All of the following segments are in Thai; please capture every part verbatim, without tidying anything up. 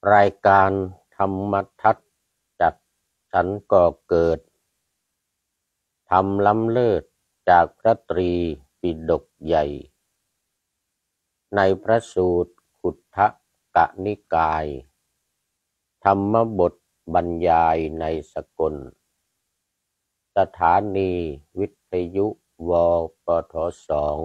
รายการธรรมทัศน์จัดสรรก่อเกิดธรรมล้ำเลิศจากพระตรีปิฎกใหญ่ในพระสูตรขุททกนิกายธรรมบทบรรยายในสกลสถานีวิทยุวปทสอง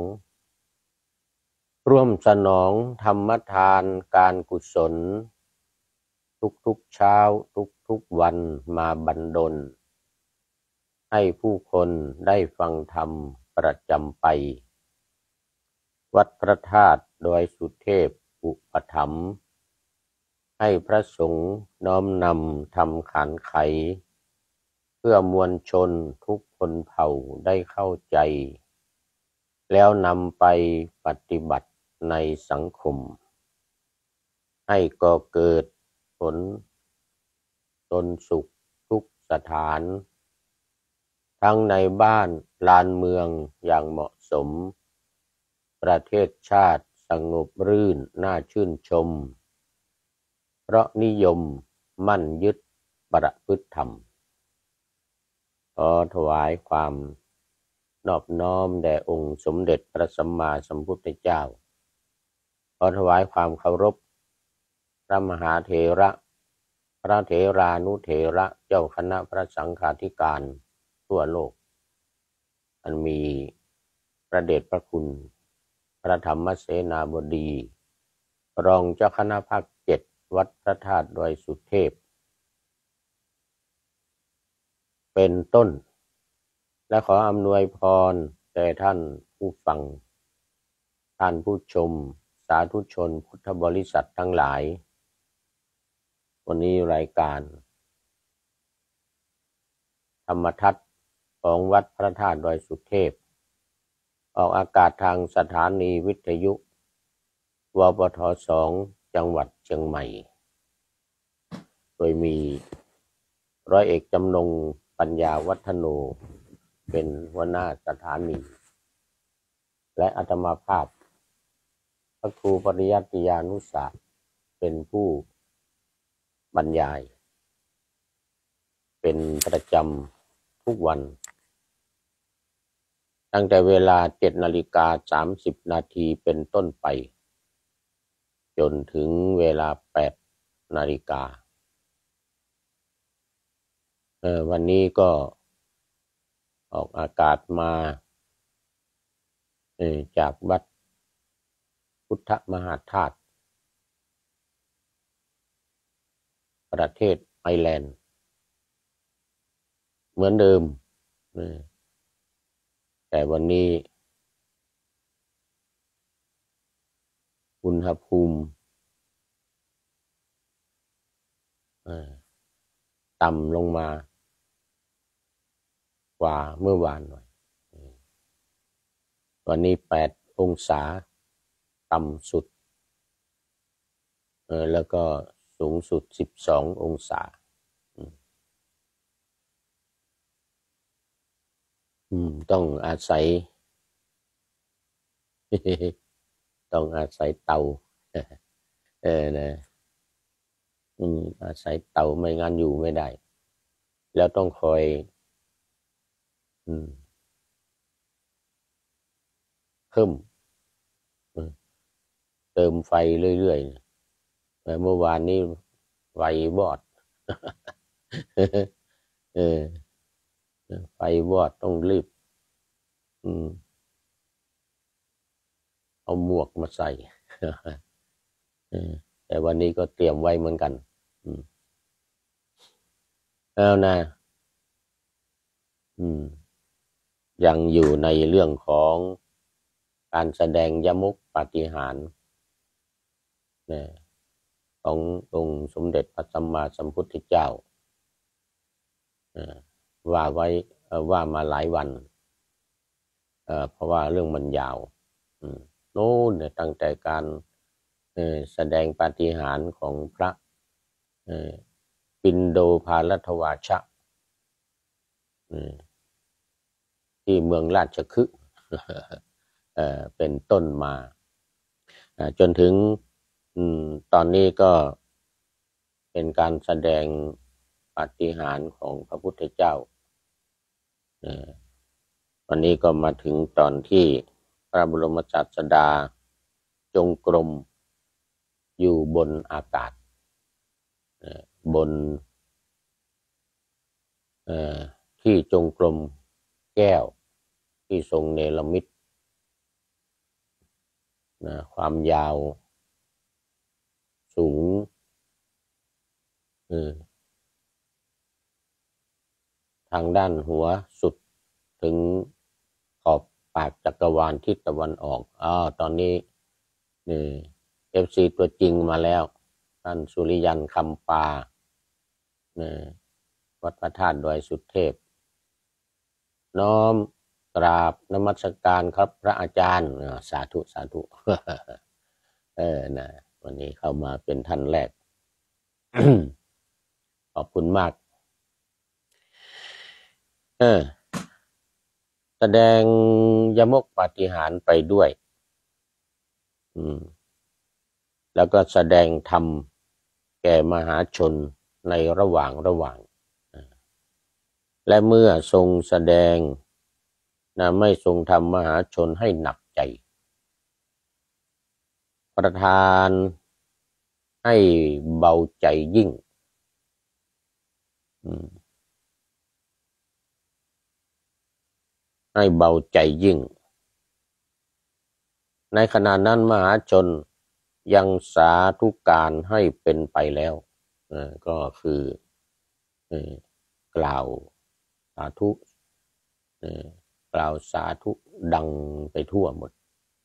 ร่วมสนองธรรมทานการกุศลทุกๆเช้าทุกๆวันมาบันดลให้ผู้คนได้ฟังธรรมประจำไปวัดพระธาตุดอยสุเทพอุปถัมภ์ให้พระสงฆ์น้อมนำทำขันไขเพื่อมวลชนทุกคนเผ่าได้เข้าใจแล้วนำไปปฏิบัติในสังคมให้ก่อเกิดผลตนสุขทุกสถานทั้งในบ้านลานเมืองอย่างเหมาะสมประเทศชาติสงบรื่นน่าชื่นชมเพราะนิยมมั่นยึดประพฤติธรรมขอถวายความนอบน้อมแด่องค์สมเด็จพระสัมมาสัมพุทธเจ้าขอถวายความเคารพพระมหาเถระพระเถรานุเถระเจ้าคณะพระสังฆาธิการทั่วโลกอันมีพระเดชพระคุณพระธรรมเสนาบดีรองเจ้าคณะภาคเจ็ดวัดพระธาตุดอยสุเทพเป็นต้นและขออำนวยพรแด่ท่านผู้ฟังท่านผู้ชมสาธุชนพุทธบริษัททั้งหลายวันนี้รายการธรรมทัศน์ของวัดพระธาตุดอยสุเทพออกอากาศทางสถานีวิทยุวปทสองจังหวัดเชียงใหม่โดยมีร้อยเอกจำนงปัญญาวัฒโนเป็นหัวหน้าสถานีและอาตมาภาพพระครูปริยัติยานุศาสตร์เป็นผู้บรรยายเป็นประจำทุกวันตั้งแต่เวลาเจ็ดนาฬิกาสามสิบนาทีเป็นต้นไปจนถึงเวลาแปดนาฬิกาเออวันนี้ก็ออกอากาศมาเออจากวัดพุทธมหาธาตุประเทศไอร์แลนด์เหมือนเดิมแต่วันนี้อุณหภูมิต่ำลงมากว่าเมื่อวานหน่อยวันนี้แปดองศาต่ำสุดแล้วก็สูงสุดสิบสององศาต้องอาศัยต้องอาศัยเตาเออนะอาศัยเตาไม่งั้นอยู่ไม่ได้แล้วต้องคอยเพิ่มเติมไฟเรื่อยๆแต่เมื่อวานนี้ไฟบอดเออไฟวอดต้องรีบอืมเอาหมวกมาใส่แต่วันนี้ก็เตรียมไว้เหมือนกันแล้วนะอืมยังอยู่ในเรื่องของการแสดงยมุขปาฏิหาริย์ขององค์สมเด็จพระสัมมาสัมพุทธเจ้าว่าไว้ว่ามาหลายวันเพราะว่าเรื่องมันยาวโน้นตั้งแต่การแสดงปาฏิหาริย์ของพระปิณโดภาลัทวาชะที่เมืองราชคฤห์เป็นต้นมาจนถึงตอนนี้ก็เป็นการแสดงปาฏิหาริย์ของพระพุทธเจ้าวันนี้ก็มาถึงตอนที่พระบรมศาสดาจงกรมอยู่บนอากาศบนที่จงกรมแก้วที่ทรงเนรมิตความยาวสูงทางด้านหัวสุดถึงขอบปากจักรวาลทิศตะวันออกอ๋อตอนนี้นี่เอฟซีตัวจริงมาแล้วท่านสุริยันคำปานี่วัดพระธาตุดอยสุเทพน้อมกราบนมัสการครับพระอาจารย์สาธุสาธุ เออนะวันนี้เข้ามาเป็นท่านแรก ขอบคุณมากเออแสดงยมกปาฏิหาริย์ไปด้วยอืมแล้วก็แสดงธรรมแก่มหาชนในระหว่างระหว่างและเมื่อทรงแสดงนะไม่ทรงทำมหาชนให้หนักใจประทานให้เบาใจยิ่งให้เบาใจยิ่งในขณะนั้นมหาชนยังสาธุการให้เป็นไปแล้วก็คือกล่าวสาธุกล่าวสาธุดังไปทั่วหมด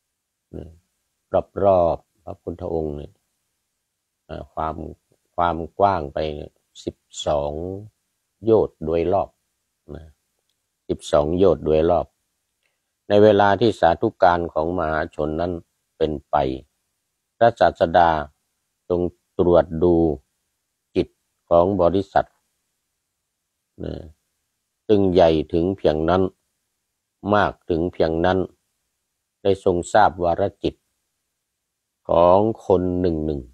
รอบๆพระพุทธองค์เนี่ยความความกว้างไปสิบสองโยชน์โดยรอบนะสิบสองโยชน์โดยรอบในเวลาที่สาธุการของมหาชนนั้นเป็นไปพระศาสดาทรงตรวจดูจิตของบริษัทนะซึ่งใหญ่ถึงเพียงนั้นมากถึงเพียงนั้นได้ทรงทราบวาระจิตของคนหนึ่งหนึ่ง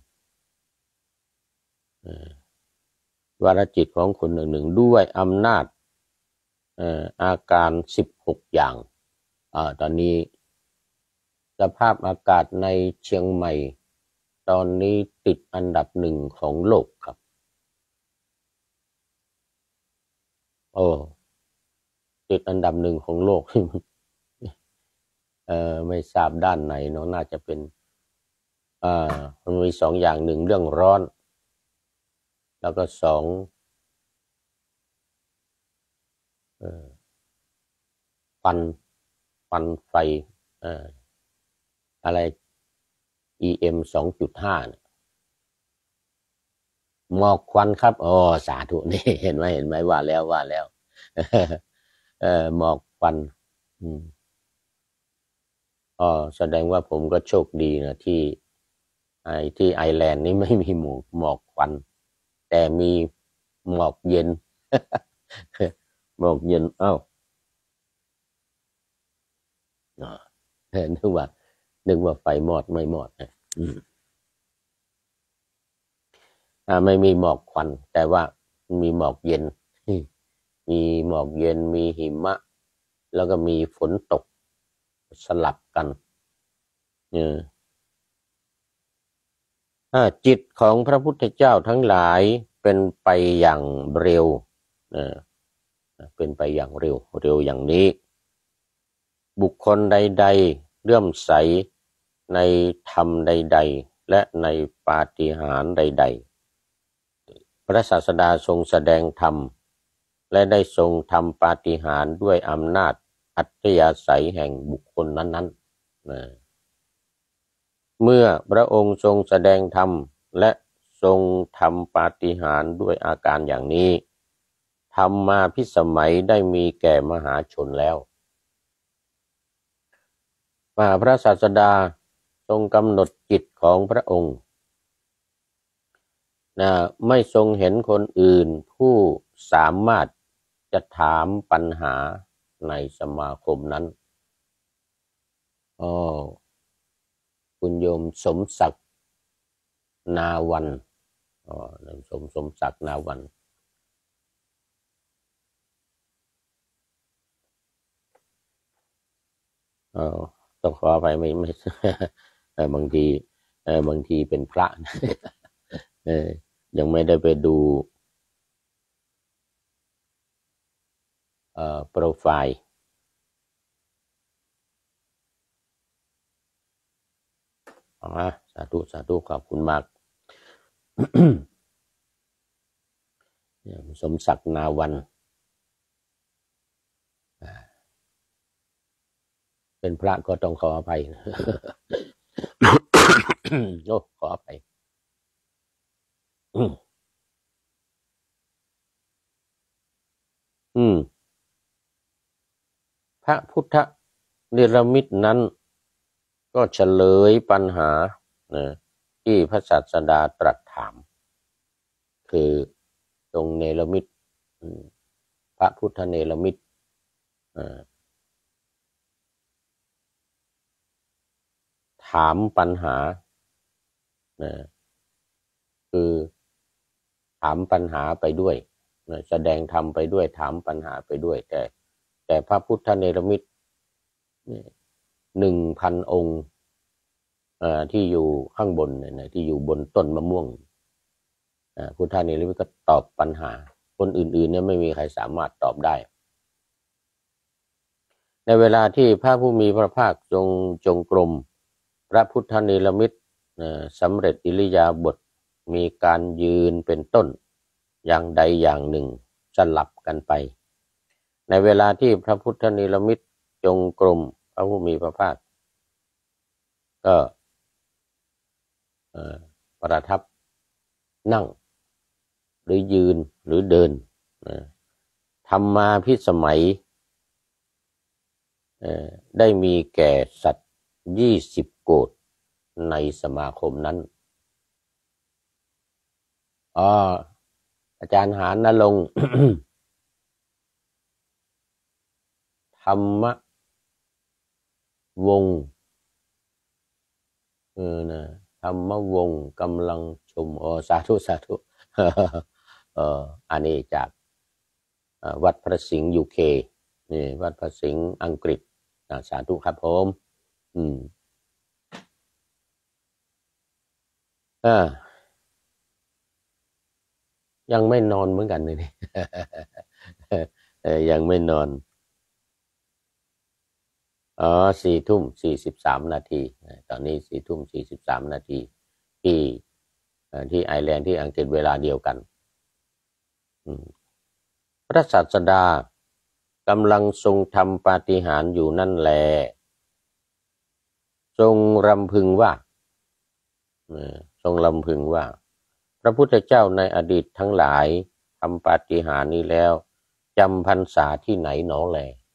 วาระจิตของคนหนึ่งหนึ่งด้วยอำนาจอาการสิบหกอย่างอ่าตอนนี้สภาพอากาศในเชียงใหม่ตอนนี้ติดอันดับหนึ่งของโลกครับโอ้ติดอันดับหนึ่งของโลก เออไม่ทราบด้านไหนเนาะน่าจะเป็นอ่ามันมีสองอย่างหนึ่งเรื่องร้อนแล้วก็สองเออฟันฟันไฟเอ่ออะไร อี เอ็ม สองจุดห้า เนี่ยหมอกควันครับอ๋อสาธุนี่เห็นไหมเห็นไหมว่าแล้วว่าแล้วเออหมอกควันอืมอ๋อแสดงว่าผมก็โชคดีนะที่ไอ้ที่ไอร์แลนด์นี่ไม่มีหมอกหมอกควันแต่มีหมอกเย็น หมอกเย็นเอ้านึกว่านึกว่าไฟมอดไม่มอดนะอ่าไม่มีหมอกควันแต่ว่ามีหมอกเย็นมีหมอกเย็นมีหิมะแล้วก็มีฝนตกสลับกันเนี่ยจิตของพระพุทธเจ้าทั้งหลายเป็นไปอย่างเร็วเป็นไปอย่างเร็วเร็วอย่างนี้บุคคลใดๆเลื่อมใสในธรรมใดๆและในปาฏิหาริย์ใดๆพระศาสดาทรงแสดงธรรมและได้ทรงทำปาฏิหาริย์ด้วยอำนาจอัธยาศัยแห่งบุคคลนั้นๆเมื่อพระองค์ทรงแสดงธรรมและทรงทำปาฏิหาริย์ด้วยอาการอย่างนี้ธรรมาภิสมัยได้มีแก่มหาชนแล้วพระศาสดาทรงกำหนดจิตของพระองค์นะไม่ทรงเห็นคนอื่นผู้สามารถจะถามปัญหาในสมาคมนั้นอ๋อคุณโยมสมศักดิ์นาวันอ๋อสมสมศักดิ์นาวันเออต้องขอไปไม่ไม่เออบางทีเออบางทีเป็นพระเออยังไม่ได้ไปดูเอ่อโปรไฟล์อ๋อสาธุสาธุขอบคุณมากสมศักดิ์นาวันเป็นพระก็ต้องขออภัยโอ้ขออภัยอืมพระพุทธเนรมิตนั้นก็เฉลยปัญหานะที่พระศาสดาตรัสถามคือตรงเนรมิตพระพุทธเนรมิตถามปัญหานะคือถามปัญหาไปด้วยนะแสดงธรรมไปด้วยถามปัญหาไปด้วยแต่แต่พระพุทธเนรมิตหนึ่งพันองค์ที่อยู่ข้างบนเนี่ยที่อยู่บนต้นมะม่วงพุทธเนรมิตก็ตอบปัญหาคนอื่นๆเนี่ยไม่มีใครสามารถตอบได้ในเวลาที่พระผู้มีพระภาคทรงจงกรมพระพุทธเนรมิตสำเร็จอิริยาบถมีการยืนเป็นต้นอย่างใดอย่างหนึ่งสลับกันไปในเวลาที่พระพุทธเนรมิตจงกรมพระผู้มีพระภาคก็ประทับนั่งหรือยืนหรือเดินธรรมาภิสมัยได้มีแก่สัตว์ยี่สิบโกฏในสมาคมนั้นอ๋ออาจารย์หานลงค์ ธรรมวงศ์เออนะธรรมวงศ์กำลังชมอ๋อสาธุสาธุเอออันนี้จากวัดพระสิงห์ยูเคนี่วัดพระสิงห์อังกฤษสาธุครับผมอืมอ่ายังไม่นอนเหมือนกันเลยนี่เออยังไม่นอนอ๋อสี่ทุ่มสี่สิบสามนาทีตอนนี้สี่ทุ่มสี่สิบสามนาทีที่ที่ไอร์แลนด์ที่อังกฤษเวลาเดียวกันพระศาสดากำลังทรงทำปาฏิหาริย์อยู่นั่นแลทรงรำพึงว่าทรงรำพึงว่าพระพุทธเจ้าในอดีตทั้งหลายทำปาฏิหาริย์นี้แล้วจำพรรษาที่ไหนหนอแล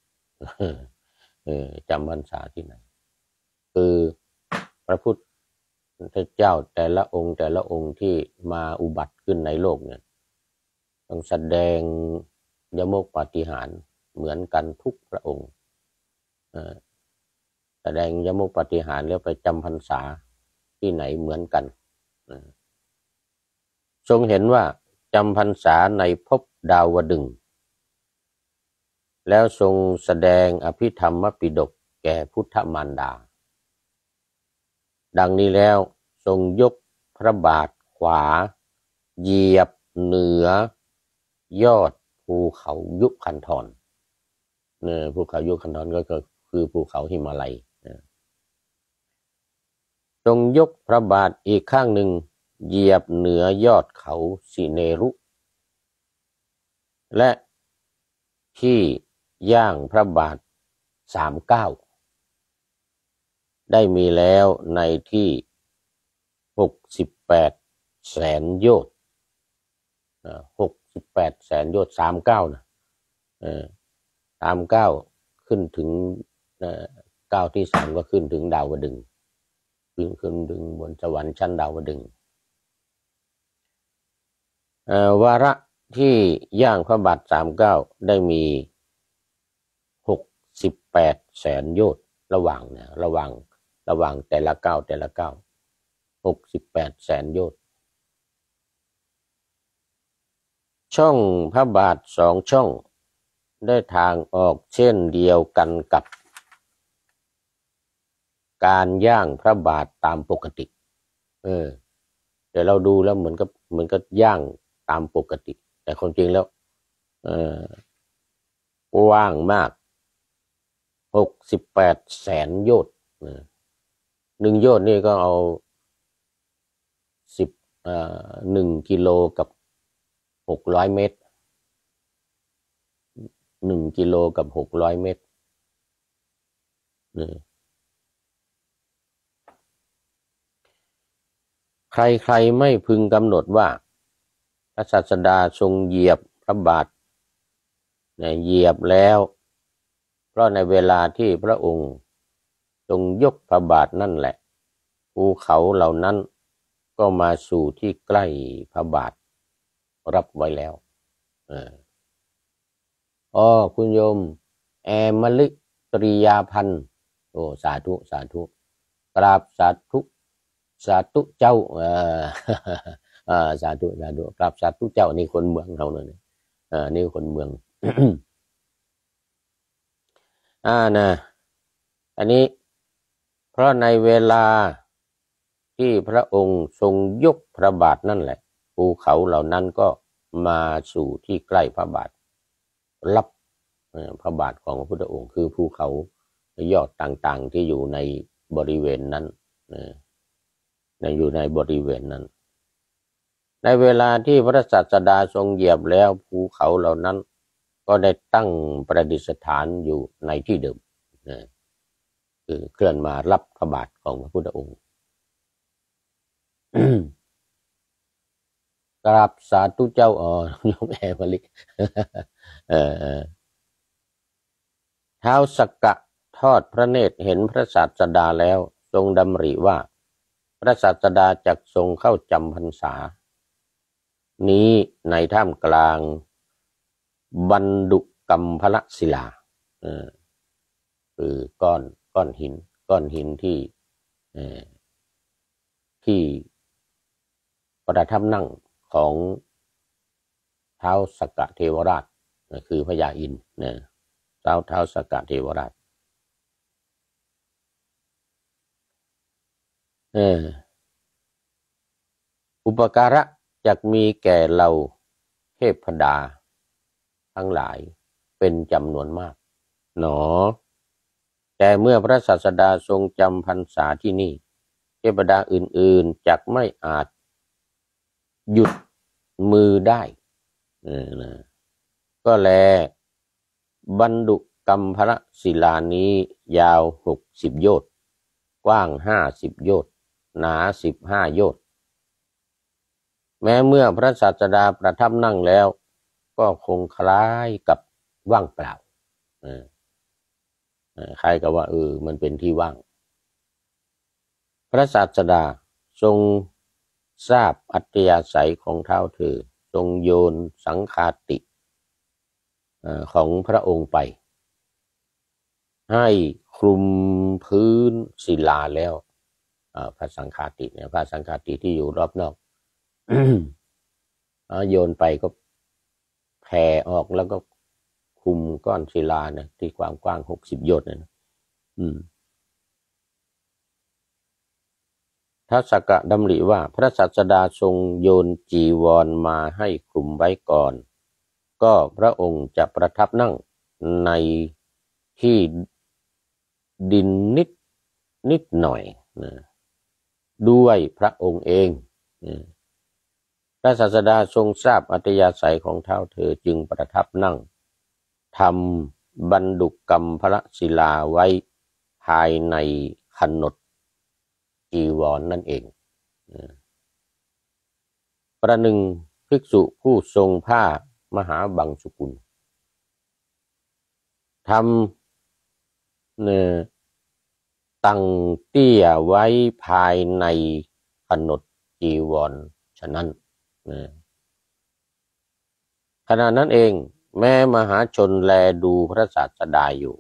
จำพรรษาที่ไหนคือพระพุทธเจ้าแต่ละองค์แต่ละองค์ที่มาอุบัติขึ้นในโลกเนี่ยต้องแสดงยมกปาฏิหาริย์เหมือนกันทุกพระองค์แสดงยมกปาฏิหาริย์แล้วไปจำพรรษาที่ไหนเหมือนกันทรงเห็นว่าจำพรรษาในภพดาวดึงส์แล้วทรงแสดงอภิธรรมปิฎกแก่พุทธมารดาดังนี้แล้วทรงยกพระบาทขวาเหยียบเหนือยอดภูเขายุคันธรเนี่ยภูเขายุคันธรก็คือภูเขาหิมาลัยทรงยกพระบาทอีกข้างหนึ่งเหยียบเหนือยอดเขาสิเนรุและที่ย่างพระบาทสามเก้าได้มีแล้วในที่หกสิบแปดแสนโยชน์หกสิบแปดแสนโยชน์สามเก้านะสามเก้าขึ้นถึงเก้าที่สามก็ขึ้นถึงดาวดึงส์ขึ้นขึ้นดึงบนสวรรค์ชั้นดาวดึงส์วาระที่ย่างพระบาทสามเก้าได้มีหกสิบแปดแสนโยชน์ระหว่างเนี่ยระหว่างระหว่างแต่ละเก้าแต่ละเก้าหกสิบแปดแสนโยชน์ช่องพระบาทสองช่องได้ทางออกเช่นเดียวกันกับการย่างพระบาทตามปกติเออแต่เราดูแล้วเหมือนกับเหมือนกับย่างตามปกติแต่ความจริงแล้วเออกว้างมากหกสิบแปดแสนโยชน์หนึ่งโยชน์นี่ก็เอาสิบเอ่อหนึ่งกิโลกับหกร้อยเมตรหนึ่งกิโลกับหกร้อยเมตรใครๆไม่พึงกำหนดว่าพระศาสดาทรงเหยียบพระบาทเนี่ยเหยียบแล้วเพราะในเวลาที่พระองค์ทรงยกพระบาทนั่นแหละภูเขาเหล่านั้นก็มาสู่ที่ใกล้พระบาทรับไว้แล้วเอออ๋อคุณโยมแอมลิตริยาพันธ์โอ้สาธุสาธุกราบสาธุสาธุเจ้าเออเออสาธุสาธุกราบสาธุเจ้านี่คนเมืองเราเนี่ยเออนี่คนเมือง อ่านะอันนี้เพราะในเวลาที่พระองค์ทรงยกพระบาทนั่นแหละภูเขาเหล่านั้นก็มาสู่ที่ใกล้พระบาทรับพระบาทของพระพุทธองค์คือภูเขายอดต่างๆที่อยู่ในบริเวณนั้นในอยู่ในบริเวณนั้นในเวลาที่พระศาสดาทรงเหยียบแล้วภูเขาเหล่านั้นก็ได้ตั้งประดิษฐานอยู่ในที่เดิมคือเคลื่อนมารับพระบาทของพระพุทธองค์กราบสาธุเจ้าอ๋อยมแอมลิกเออท้าวสักกะทอดพระเนตรเห็นพระศาสดาแล้วทรงดำริว่าพระศาสดาจักทรงเข้าจำพรรษานี้ในท่ามกลางบันดุกัมพลศิลาเออคือก้อนก้อนหินก้อนหินที่เออที่ประทับนั่งของท้าวสักกะเทวราชคือพญาอินทร์เนี่ยท้าวท้าวสักกะเทวราชเอออุปการะจักมีแก่เราเทพดาทั้งหลายเป็นจำนวนมากหนอแต่เมื่อพระศาสดาทรงจำพรรษาที่นี่เทพดาอื่นๆจักไม่อาจหยุดมือได้เออนะก็แลบันดุกัมพลศิลานี้ยาวหกสิบโยชน์กว้างห้าสิบโยชน์หนาสิบห้าโยชน์แม้เมื่อพระศาสดาประทับนั่งแล้วก็คงคล้ายกับว่างเปล่าเออคล้ายกับว่าเออมันเป็นที่ว่างพระศาสดาทรงทราบอัธยาศัยของเท้าเธอทรงโยนสังฆาติของพระองค์ไปให้คลุมพื้นศิลาแล้วพระสังฆาติเนี่ยพระสังฆาติที่อยู่รอบนอก โยนไปก็แผ่ออกแล้วก็คุมก้อนศิลาเนี่ยที่กว้างกว้างหกสิบโยชน์เนี่ยนะอืมท้าวสักกะดำริว่าพระศาสดาทรงโยนจีวรมาให้คลุมไว้ก่อนก็พระองค์จะประทับนั่งในที่ดินนิดนิดหน่อยนะด้วยพระองค์เองนะพระศาสดาทรงทราบอัธยาศัยของเท้าเธอจึงประทับนั่งทำบันดุกัมพลศิลาไว้ภายในขนดจีวร น, นั่นเองประหนึ่งภิกษุผู้ทรงผ้ามหาบังสุกุลทำเนี่ยตั้งเตี้ยไว้ภายในขนดจีวรฉะนั้นขณะนั้นเองแม้มหาชนแลดูพระศาสดาอยู่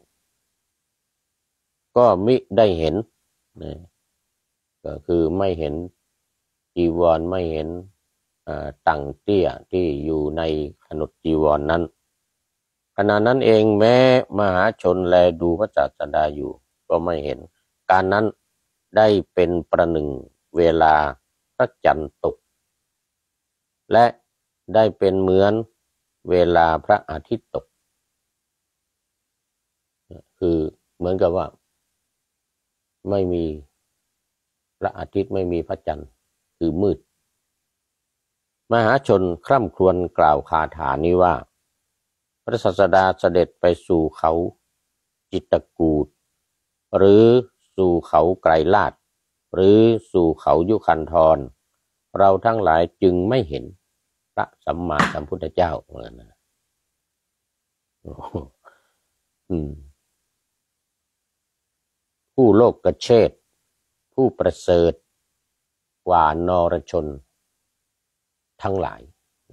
ก็มิได้เห็นก็คือไม่เห็นจีวรไม่เห็นตั้งเตี้ยที่อยู่ในขนดจีวร น, นั้นขณะนั้นเองแม้มหาชนแลดูพระศาสดาอยู่ก็ไม่เห็นการนั้นได้เป็นประหนึ่งเวลาพระจันทร์ตกและได้เป็นเหมือนเวลาพระอาทิตย์ตกคือเหมือนกับว่าไม่มีพระอาทิตย์ไม่มีพระจันทร์คือมืดมหาชนคร่ำครวญกล่าวคาถานี้ว่าพระศาสดาเสด็จไปสู่เขาจิตกูฏหรือสู่เขาไกรลาศหรือสู่เขายุคันธรเราทั้งหลายจึงไม่เห็นพระสัมมาสัมพุทธเจ้าเหมือนนะผู้โลกกเชษฐ์ผู้ประเสริฐกว่านรชนทั้งหลาย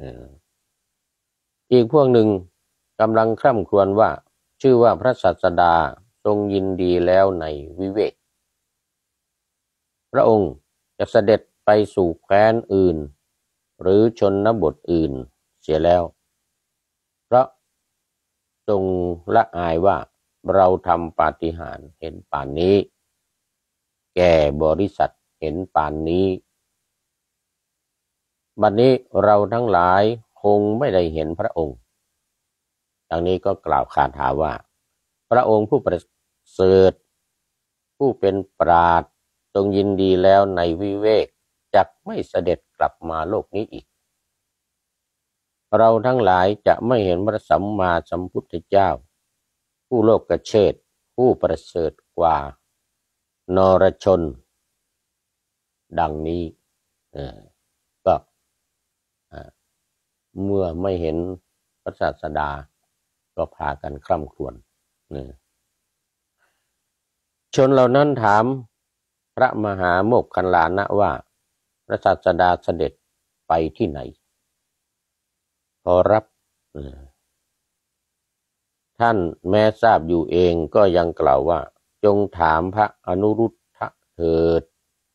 อีกพวกหนึ่งกำลังคร่ำครวญว่าชื่อว่าพระศาสดาทรงยินดีแล้วในวิเวกพระองค์จะเสด็จไปสู่แคว้นอื่นหรือชนบทอื่นเสียแล้วเพราะทรงละอายว่าเราทำปาฏิหาริย์เห็นป่านนี้แก่บริษัทเห็นป่านนี้บัดนี้เราทั้งหลายคงไม่ได้เห็นพระองค์ดังนี้ก็กล่าวคาถาว่าพระองค์ผู้ประเสริฐผู้เป็นปราชญ์ทรงยินดีแล้วในวิเวกจักไม่เสด็จกลับมาโลกนี้อีกเราทั้งหลายจะไม่เห็นพระสัมมาสัมพุทธเจ้าผู้โลกเชษฐ์ผู้ประเสริฐกว่านรชนดังนี้ก็เมื่อไม่เห็นพระศาสดาก็พากันคร่ำครวญชนเหล่านั้นถามพระมหาโมคคัลลานะว่าพระศาสดาเสด็จไปที่ไหนขอรับท่านแม้ทราบอยู่เองก็ยังกล่าวว่าจงถามพระอนุรุทธะเถิด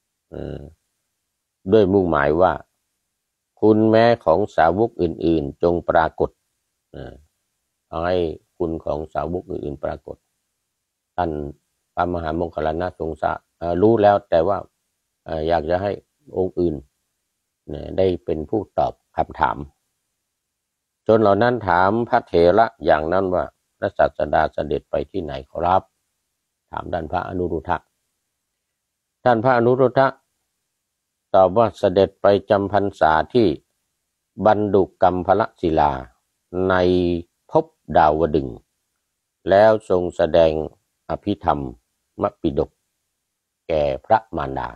ด้วยมุ่งหมายว่าคุณแม้ของสาวกอื่นๆจงปรากฏเอาให้คุณของสาวกอื่นๆปรากฏท่านพระมหาโมคคัลลานะทรงทราบรู้แล้วแต่ว่าอยากจะให้องค์อื่นได้เป็นผู้ตอบคำถามจนเหล่านั้นถามพระเถระอย่างนั้นว่าพระศาสดาเสด็จไปที่ไหนขอรับถามท่านพระอนุรุทธะท่านพระอนุรุทธะตอบว่าเสด็จไปจำพรรษาที่บันดุกัมพลศิลาในภพดาวดึงส์แล้วทรงแสดงอภิธรรมมปิฎกแก่พระมารดา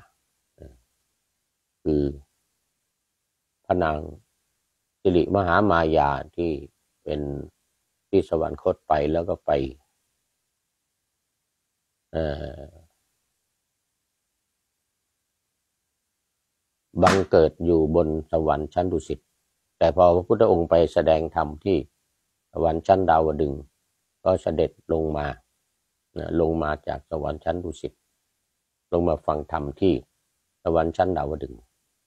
คือพระนางสิริมหามายาที่เป็นที่สวรรคตไปแล้วก็ไปบังเกิดอยู่บนสวรรค์ชั้นดุสิตแต่พอพระพุทธองค์ไปแสดงธรรมที่สวรรค์ชั้นดาวดึงส์ก็เสด็จลงมาลงมาจากสวรรค์ชั้นดุสิตลงมาฟังธรรมที่สวรรค์ชั้นดาวดึงส์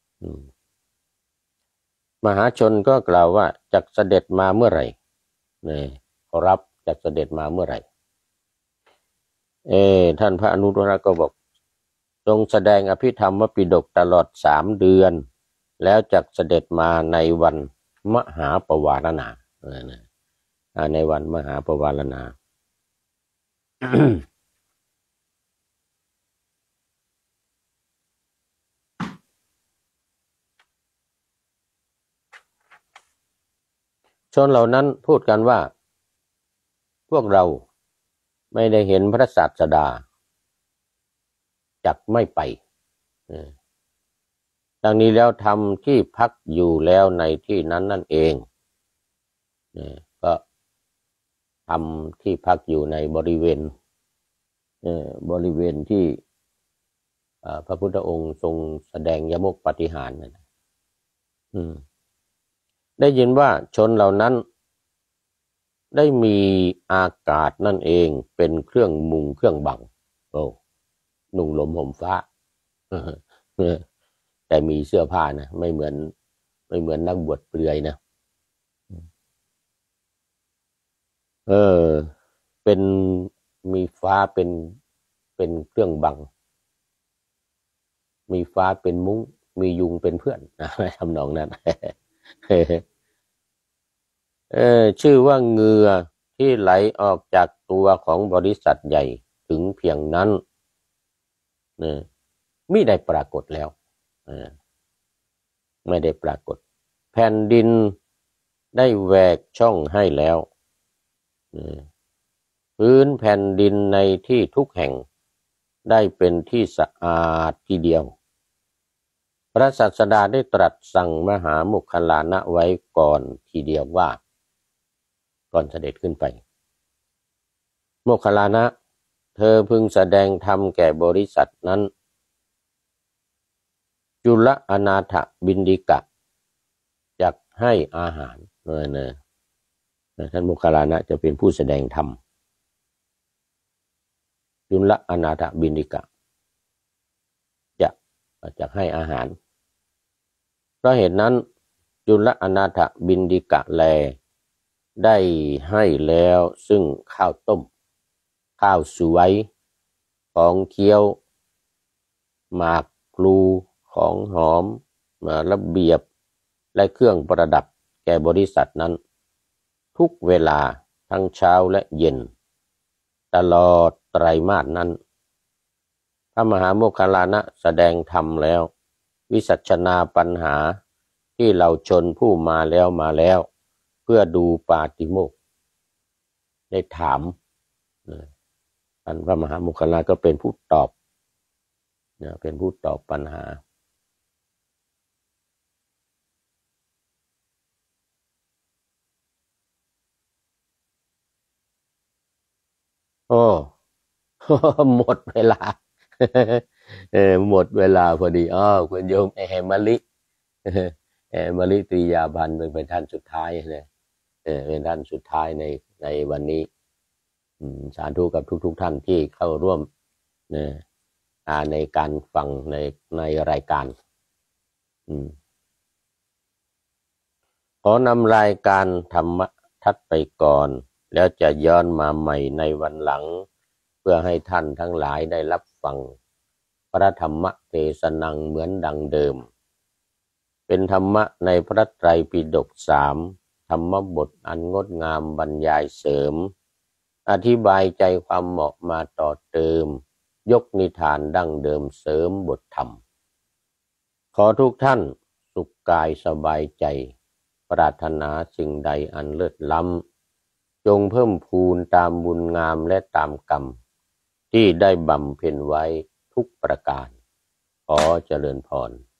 มหาชนก็กล่าวว่าจักเสด็จมาเมื่อไหร่นี่ขอรับจักเสด็จมาเมื่อไหร่เอท่านพระอนุรุทธะก็บอกทรงแสดงอภิธรรมมปิฎกตลอดสามเดือนแล้วจักเสด็จมาในวันมหาปวารณาในวันมหาปวารณา ชนเหล่านั้นพูดกันว่าพวกเราไม่ได้เห็นพระศาสดาจักไม่ไปดังนี้แล้วทำที่พักอยู่แล้วในที่นั้นนั่นเองก็ทำที่พักอยู่ในบริเวณบริเวณที่พระพุทธองค์ทรงแสดงยมกปาฏิหาริย์นะได้ยินว่าชนเหล่านั้นได้มีอากาศนั่นเองเป็นเครื่องมุงเครื่องบังโอ้นุ่งห่มห่มฟ้าแต่มีเสื้อผ้านะไม่เหมือนไม่ไม่เหมือนนักบวชเปลือยนะเออเป็นมีฟ้าเป็นเป็นเครื่องบังมีฟ้าเป็นมุ้งมียุงเป็นเพื่อนนะทำนองนั้นเออชื่อว่าเหงื่อที่ไหลออกจากตัวของบริษัทใหญ่ถึงเพียงนั้นเนี่ยไม่ได้ปรากฏแล้วไม่ได้ปรากฏแผ่นดินได้แหวกช่องให้แล้วพื้นแผ่นดินในที่ทุกแห่งได้เป็นที่สะอาดทีเดียวพระศาสดาได้ตรัสสั่งมหาโมคคัลลานะไว้ก่อนทีเดียวว่าก่อนเสด็จขึ้นไปโมคคัลลานะเธอพึงแสดงธรรมแก่บริษัทนั้นจุลอนาถบิณฑิกะจักให้อาหารเนยเนยท่านโมคคัลลานะจะเป็นผู้แสดงธรรมจุลอนาถบิณฑิกะจะจะให้อาหารเพราะเหตุนั้นจุลอนาถบิณฑิกะแลได้ให้แล้วซึ่งข้าวต้มข้าวสวยของเคี้ยวหมากพลูของหอมมาระเบียบและเครื่องประดับแก่บริษัทนั้นทุกเวลาทั้งเช้าและเย็นตลอดไตรมาสนั้นพระมหาโมคคัลลานะแสดงธรรมแล้ววิสัชนาปัญหาที่เราชนผู้มาแล้วมาแล้วเพื่อดูปาติโมกข์ได้ถามท่านพระมหาโมคคัลลานะก็เป็นผู้ตอบเป็นผู้ตอบปัญหาโอ้หมดเวลาเออหมดเวลาพอดีอ๋อคุณโยมแอมะลิแอมะลิตรียาพันธ์เป็นท่านสุดท้ายเลยเออเป็นท่านสุดท้ายในในวันนี้สาธุกับทุกๆท่านที่เข้าร่วมเนี่ยในการฟังในในรายการขอนำรายการธรรมทัศไปก่อนแล้วจะย้อนมาใหม่ในวันหลังเพื่อให้ท่านทั้งหลายได้รับฟังพระธรรมเทศนังเหมือนดังเดิมเป็นธรรมะในพระไตรปิฎกสามธรรมบทอันงดงามบรรยายเสริมอธิบายใจความเหมาะมาต่อเติมยกนิทานดั้งเดิมเสริมบทธรรมขอทุกท่านสุขกายสบายใจปรารถนาสิ่งใดอันเลิศล้ำจงเพิ่มพูนตามบุญงามและตามกรรมที่ได้บำเพ็ญไว้ทุกประการขอเจริญพร